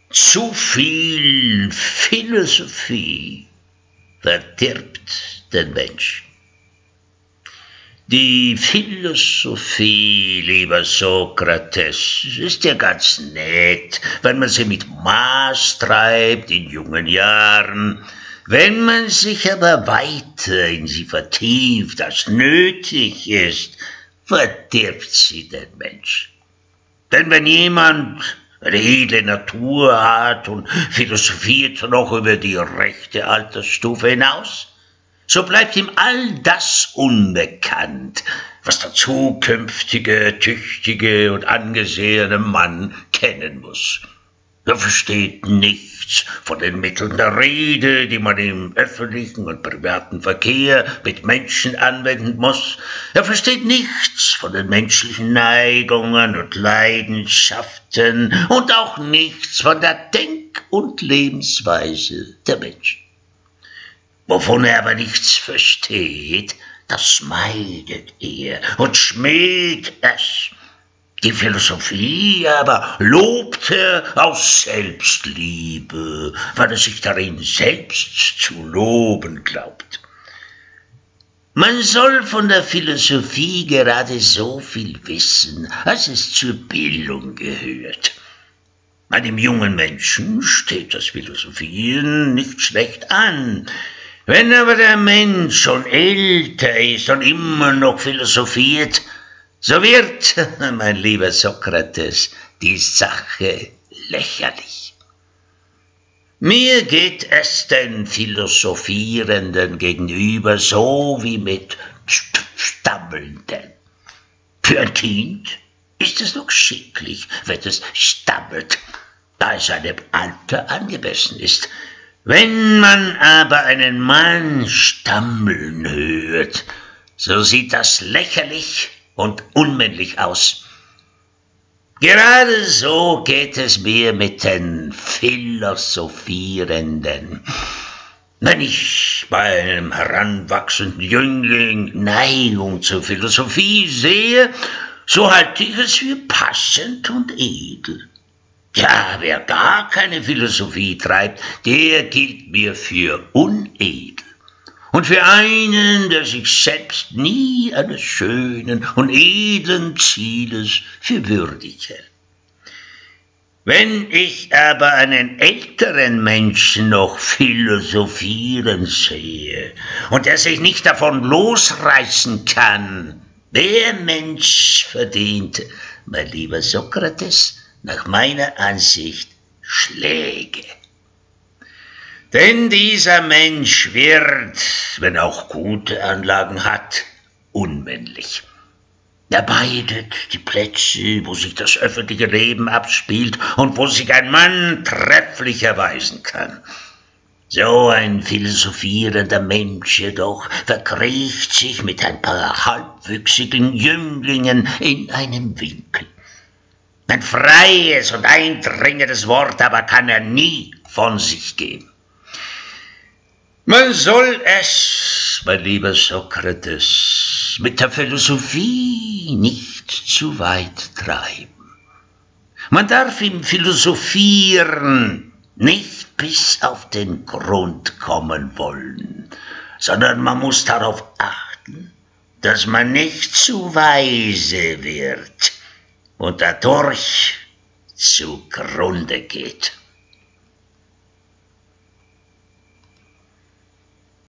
Zu viel Philosophie verdirbt den Menschen. Die Philosophie, lieber Sokrates, ist ja ganz nett, wenn man sie mit Maß treibt in jungen Jahren. Wenn man sich aber weiter in sie vertieft, als nötig ist, verdirbt sie den Menschen. Denn wenn jemand eine edle Natur hat und philosophiert noch über die rechte Altersstufe hinaus, so bleibt ihm all das unbekannt, was der zukünftige, tüchtige und angesehene Mann kennen muss. Er versteht nichts von den Mitteln der Rede, die man im öffentlichen und privaten Verkehr mit Menschen anwenden muss. Er versteht nichts von den menschlichen Neigungen und Leidenschaften und auch nichts von der Denk- und Lebensweise der Menschen. Wovon er aber nichts versteht, das meidet er und schmäht es. Die Philosophie aber lobt er aus Selbstliebe, weil er sich darin selbst zu loben glaubt. Man soll von der Philosophie gerade so viel wissen, als es zur Bildung gehört. Einem jungen Menschen steht das Philosophieren nicht schlecht an. Wenn aber der Mensch schon älter ist und immer noch philosophiert, so wird, mein lieber Sokrates, die Sache lächerlich. Mir geht es den Philosophierenden gegenüber so wie mit Stammelnden. Für ein Kind ist es noch schicklich, wenn es stammelt, da es seinem Alter angemessen ist. Wenn man aber einen Mann stammeln hört, so sieht das lächerlich und unmännlich aus. Gerade so geht es mir mit den Philosophierenden. Wenn ich bei einem heranwachsenden Jüngling Neigung zur Philosophie sehe, so halte ich es für passend und edel. Ja, wer gar keine Philosophie treibt, der gilt mir für unedel. Und für einen, der sich selbst nie eines schönen und edlen Zieles für würdig hält. Wenn ich aber einen älteren Menschen noch philosophieren sehe und er sich nicht davon losreißen kann, der Mensch verdient, mein lieber Sokrates, nach meiner Ansicht Schläge. Denn dieser Mensch wird, wenn er auch gute Anlagen hat, unmännlich. Er meidet die Plätze, wo sich das öffentliche Leben abspielt und wo sich ein Mann trefflich erweisen kann. So ein philosophierender Mensch jedoch verkriecht sich mit ein paar halbwüchsigen Jünglingen in einem Winkel. Ein freies und eindringendes Wort aber kann er nie von sich geben. Man soll es, mein lieber Sokrates, mit der Philosophie nicht zu weit treiben. Man darf im Philosophieren nicht bis auf den Grund kommen wollen, sondern man muss darauf achten, dass man nicht zu weise wird und dadurch zugrunde geht.